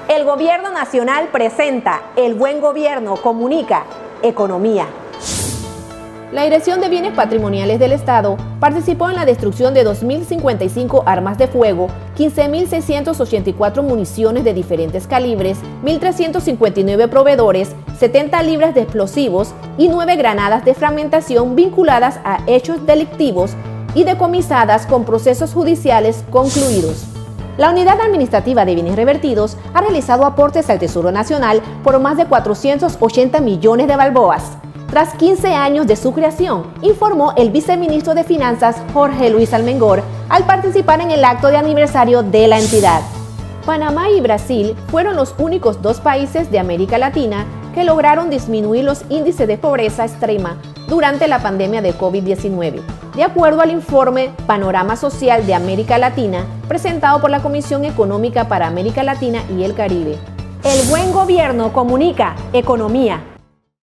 El Gobierno Nacional presenta El Buen Gobierno Comunica Economía. La Dirección de Bienes Patrimoniales del Estado participó en la destrucción de 2.055 armas de fuego, 15.684 municiones de diferentes calibres, 1.359 proveedores, 70 libras de explosivos y 9 granadas de fragmentación vinculadas a hechos delictivos y decomisadas con procesos judiciales concluidos. La Unidad Administrativa de Bienes Revertidos ha realizado aportes al Tesoro Nacional por más de 480 millones de balboas. Tras 15 años de su creación, informó el viceministro de Finanzas Jorge Luis Almengor al participar en el acto de aniversario de la entidad. Panamá y Brasil fueron los únicos dos países de América Latina que lograron disminuir los índices de pobreza extrema durante la pandemia de COVID-19, de acuerdo al informe Panorama Social de América Latina presentado por la Comisión Económica para América Latina y el Caribe. El Buen Gobierno Comunica Economía.